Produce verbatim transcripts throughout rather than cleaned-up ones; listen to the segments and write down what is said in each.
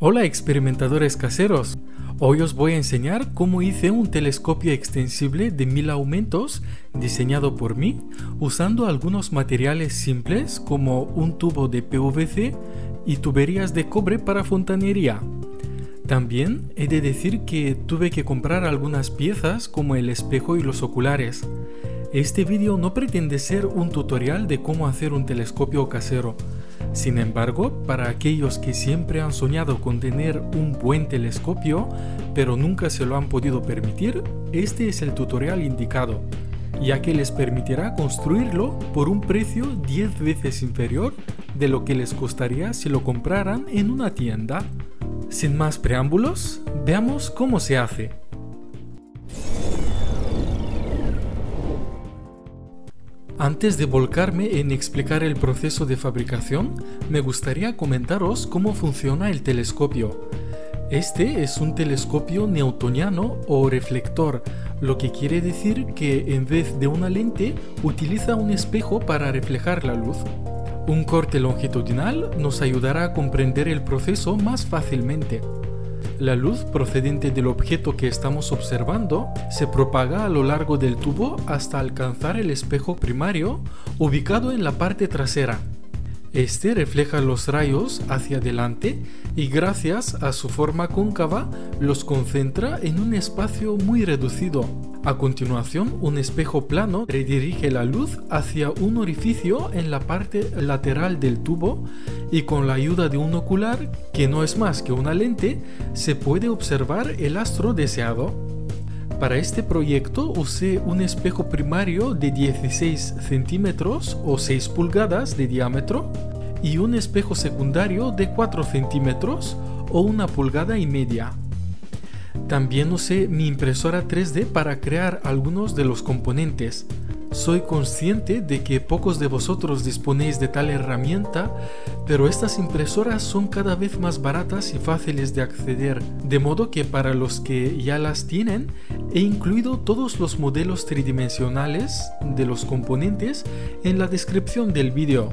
Hola experimentadores caseros, hoy os voy a enseñar cómo hice un telescopio extensible de mil aumentos diseñado por mí usando algunos materiales simples como un tubo de P V C y tuberías de cobre para fontanería. También he de decir que tuve que comprar algunas piezas como el espejo y los oculares. Este vídeo no pretende ser un tutorial de cómo hacer un telescopio casero. Sin embargo, para aquellos que siempre han soñado con tener un buen telescopio, pero nunca se lo han podido permitir, este es el tutorial indicado, ya que les permitirá construirlo por un precio diez veces inferior de lo que les costaría si lo compraran en una tienda. Sin más preámbulos, veamos cómo se hace. Antes de volcarme en explicar el proceso de fabricación, me gustaría comentaros cómo funciona el telescopio. Este es un telescopio newtoniano o reflector, lo que quiere decir que en vez de una lente utiliza un espejo para reflejar la luz. Un corte longitudinal nos ayudará a comprender el proceso más fácilmente. La luz procedente del objeto que estamos observando se propaga a lo largo del tubo hasta alcanzar el espejo primario ubicado en la parte trasera. Este refleja los rayos hacia adelante y gracias a su forma cóncava los concentra en un espacio muy reducido. A continuación, un espejo plano redirige la luz hacia un orificio en la parte lateral del tubo y con la ayuda de un ocular, que no es más que una lente, se puede observar el astro deseado. Para este proyecto usé un espejo primario de dieciséis centímetros o seis pulgadas de diámetro y un espejo secundario de cuatro centímetros o una pulgada y media. También usé mi impresora tres D para crear algunos de los componentes. Soy consciente de que pocos de vosotros disponéis de tal herramienta, pero estas impresoras son cada vez más baratas y fáciles de acceder, de modo que para los que ya las tienen, he incluido todos los modelos tridimensionales de los componentes en la descripción del vídeo.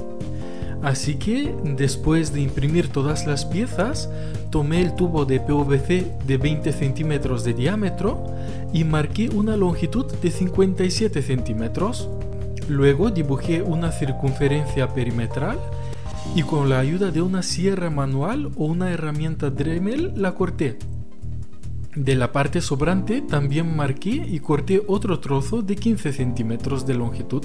Así que, después de imprimir todas las piezas, tomé el tubo de P V C de veinte centímetros de diámetro y marqué una longitud de cincuenta y siete centímetros. Luego dibujé una circunferencia perimetral y con la ayuda de una sierra manual o una herramienta Dremel la corté. De la parte sobrante también marqué y corté otro trozo de quince centímetros de longitud.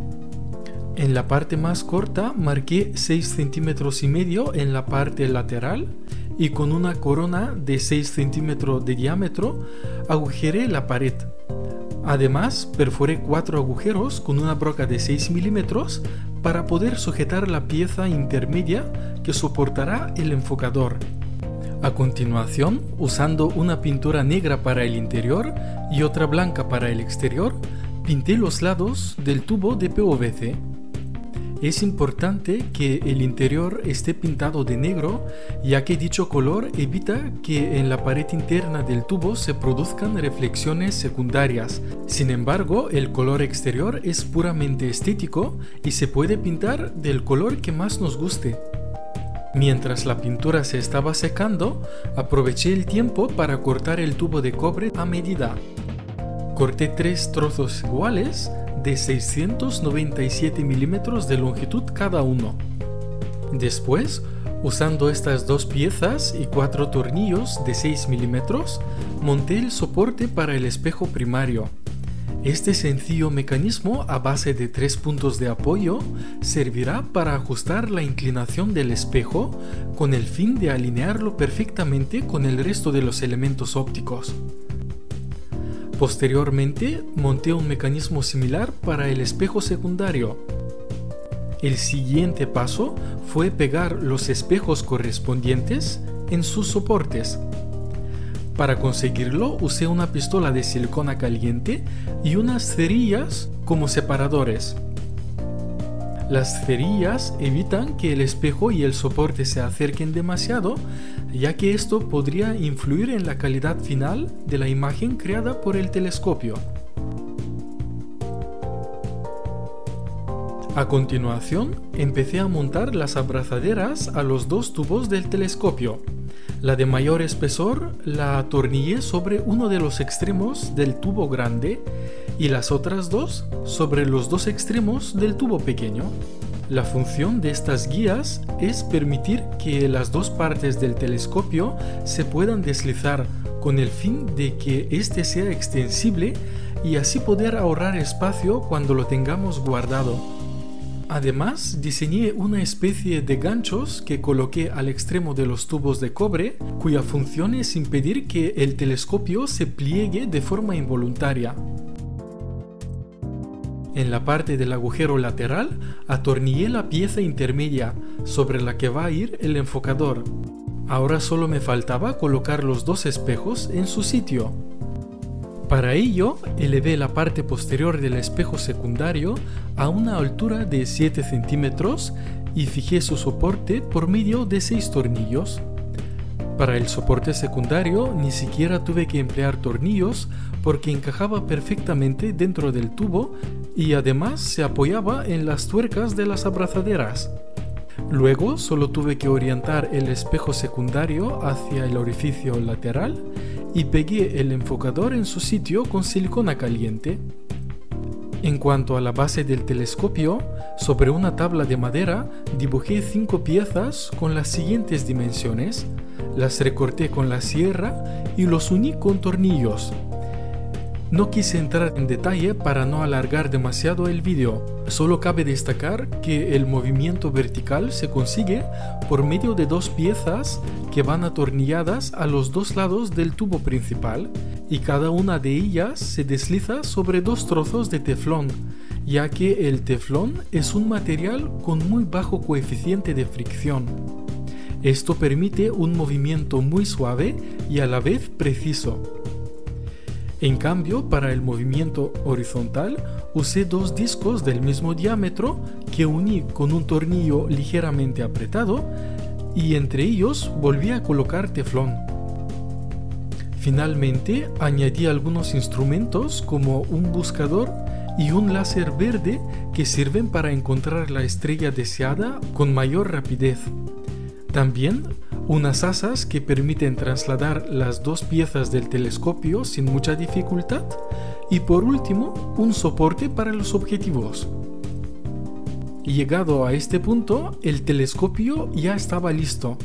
En la parte más corta marqué seis centímetros y medio en la parte lateral y con una corona de seis centímetros de diámetro agujeré la pared. Además perforé cuatro agujeros con una broca de seis milímetros para poder sujetar la pieza intermedia que soportará el enfocador. A continuación, usando una pintura negra para el interior y otra blanca para el exterior, pinté los lados del tubo de P V C. Es importante que el interior esté pintado de negro, ya que dicho color evita que en la pared interna del tubo se produzcan reflexiones secundarias. Sin embargo, el color exterior es puramente estético y se puede pintar del color que más nos guste. Mientras la pintura se estaba secando, aproveché el tiempo para cortar el tubo de cobre a medida. Corté tres trozos iguales de seiscientos noventa y siete milímetros de longitud cada uno. Después, usando estas dos piezas y cuatro tornillos de seis milímetros, monté el soporte para el espejo primario. Este sencillo mecanismo a base de tres puntos de apoyo servirá para ajustar la inclinación del espejo con el fin de alinearlo perfectamente con el resto de los elementos ópticos. Posteriormente, monté un mecanismo similar para el espejo secundario. El siguiente paso fue pegar los espejos correspondientes en sus soportes. Para conseguirlo, usé una pistola de silicona caliente y unas cerillas como separadores. Las cerillas evitan que el espejo y el soporte se acerquen demasiado, ya que esto podría influir en la calidad final de la imagen creada por el telescopio. A continuación, empecé a montar las abrazaderas a los dos tubos del telescopio. La de mayor espesor la atornillé sobre uno de los extremos del tubo grande y las otras dos sobre los dos extremos del tubo pequeño. La función de estas guías es permitir que las dos partes del telescopio se puedan deslizar con el fin de que éste sea extensible y así poder ahorrar espacio cuando lo tengamos guardado. Además, diseñé una especie de ganchos que coloqué al extremo de los tubos de cobre, cuya función es impedir que el telescopio se pliegue de forma involuntaria. En la parte del agujero lateral, atornillé la pieza intermedia sobre la que va a ir el enfocador. Ahora solo me faltaba colocar los dos espejos en su sitio. Para ello, elevé la parte posterior del espejo secundario a una altura de siete centímetros y fijé su soporte por medio de seis tornillos. Para el soporte secundario ni siquiera tuve que emplear tornillos porque encajaba perfectamente dentro del tubo y además se apoyaba en las tuercas de las abrazaderas. Luego solo tuve que orientar el espejo secundario hacia el orificio lateral y pegué el enfocador en su sitio con silicona caliente. En cuanto a la base del telescopio, sobre una tabla de madera dibujé cinco piezas con las siguientes dimensiones, las recorté con la sierra y los uní con tornillos. No quise entrar en detalle para no alargar demasiado el vídeo, solo cabe destacar que el movimiento vertical se consigue por medio de dos piezas que van atornilladas a los dos lados del tubo principal y cada una de ellas se desliza sobre dos trozos de teflón, ya que el teflón es un material con muy bajo coeficiente de fricción. Esto permite un movimiento muy suave y a la vez preciso. En cambio, para el movimiento horizontal, usé dos discos del mismo diámetro que uní con un tornillo ligeramente apretado y entre ellos volví a colocar teflón. Finalmente, añadí algunos instrumentos como un buscador y un láser verde que sirven para encontrar la estrella deseada con mayor rapidez. También unas asas que permiten trasladar las dos piezas del telescopio sin mucha dificultad y por último un soporte para los objetivos. Llegado a este punto, el telescopio ya estaba listo.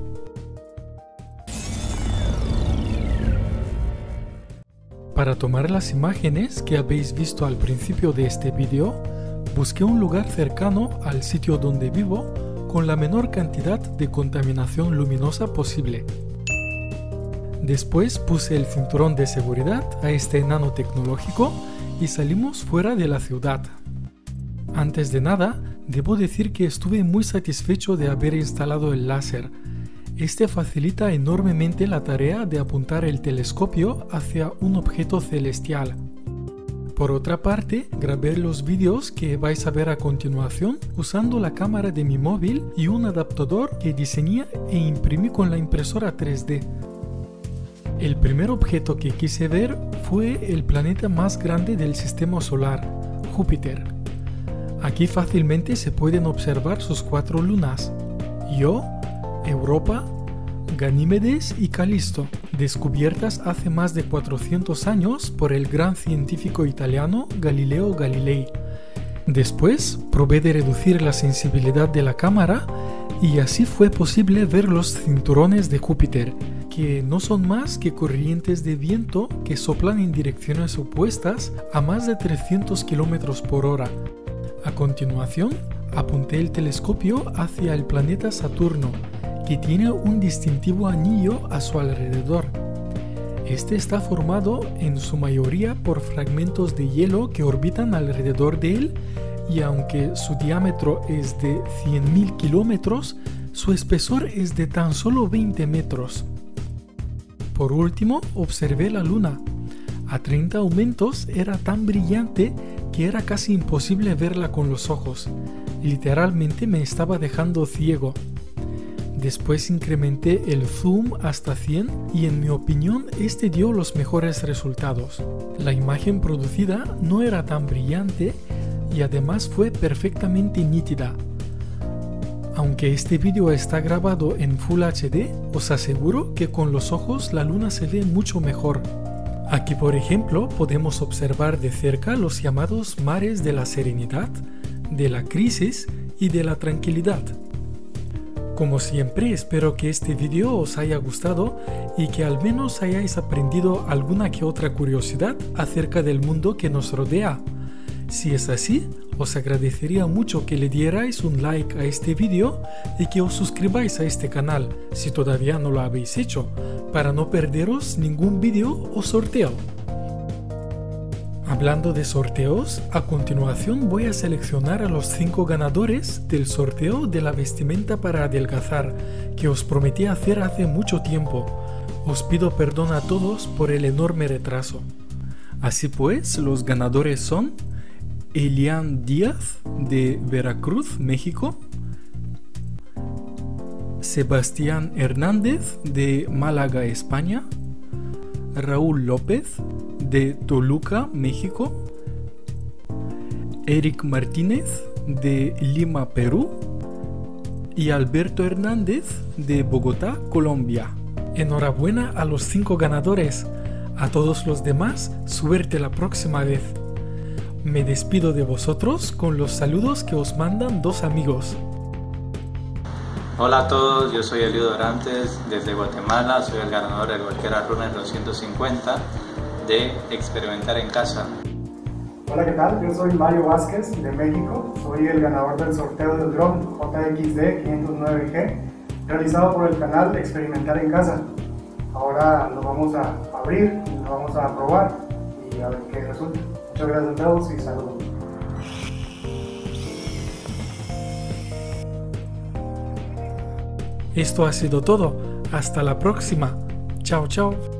Para tomar las imágenes que habéis visto al principio de este vídeo, busqué un lugar cercano al sitio donde vivo con la menor cantidad de contaminación luminosa posible. Después puse el cinturón de seguridad a este enano tecnológico y salimos fuera de la ciudad. Antes de nada, debo decir que estuve muy satisfecho de haber instalado el láser. Este facilita enormemente la tarea de apuntar el telescopio hacia un objeto celestial. Por otra parte, grabé los vídeos que vais a ver a continuación usando la cámara de mi móvil y un adaptador que diseñé e imprimí con la impresora tres D. El primer objeto que quise ver fue el planeta más grande del sistema solar, Júpiter. Aquí fácilmente se pueden observar sus cuatro lunas, Io, Europa, Ganímedes y Calisto, descubiertas hace más de cuatrocientos años por el gran científico italiano Galileo Galilei. Después probé de reducir la sensibilidad de la cámara y así fue posible ver los cinturones de Júpiter, que no son más que corrientes de viento que soplan en direcciones opuestas a más de trescientos kilómetros por hora. A continuación, apunté el telescopio hacia el planeta Saturno, que tiene un distintivo anillo a su alrededor. Este está formado en su mayoría por fragmentos de hielo que orbitan alrededor de él y aunque su diámetro es de cien mil kilómetros, su espesor es de tan solo veinte metros. Por último, observé la Luna. A treinta aumentos era tan brillante que era casi imposible verla con los ojos. Literalmente me estaba dejando ciego. Después incrementé el zoom hasta cien y en mi opinión este dio los mejores resultados. La imagen producida no era tan brillante y además fue perfectamente nítida. Aunque este vídeo está grabado en Full H D, os aseguro que con los ojos la luna se ve mucho mejor. Aquí, por ejemplo, podemos observar de cerca los llamados mares de la serenidad, de la crisis y de la tranquilidad. Como siempre, espero que este vídeo os haya gustado y que al menos hayáis aprendido alguna que otra curiosidad acerca del mundo que nos rodea. Si es así, os agradecería mucho que le dierais un like a este vídeo y que os suscribáis a este canal si todavía no lo habéis hecho, para no perderos ningún vídeo o sorteo. Hablando de sorteos, a continuación voy a seleccionar a los cinco ganadores del sorteo de la vestimenta para adelgazar que os prometí hacer hace mucho tiempo. Os pido perdón a todos por el enorme retraso. Así pues, los ganadores son Elian Díaz de Veracruz, México, Sebastián Hernández de Málaga, España, Raúl López de Toluca, México, Eric Martínez de Lima, Perú y Alberto Hernández de Bogotá, Colombia. Enhorabuena a los cinco ganadores. A todos los demás, suerte la próxima vez. Me despido de vosotros con los saludos que os mandan dos amigos. Hola a todos, yo soy Elio Dorantes desde Guatemala, soy el ganador del Walker Runner doscientos cincuenta de Experimentar en Casa. Hola, ¿qué tal? Yo soy Mario Vázquez de México, soy el ganador del sorteo del dron J X D quinientos nueve G realizado por el canal Experimentar en Casa. Ahora lo vamos a abrir, lo vamos a probar y a ver qué resulta. Muchas gracias a todos y saludos. Esto ha sido todo. Hasta la próxima. Chao, chao.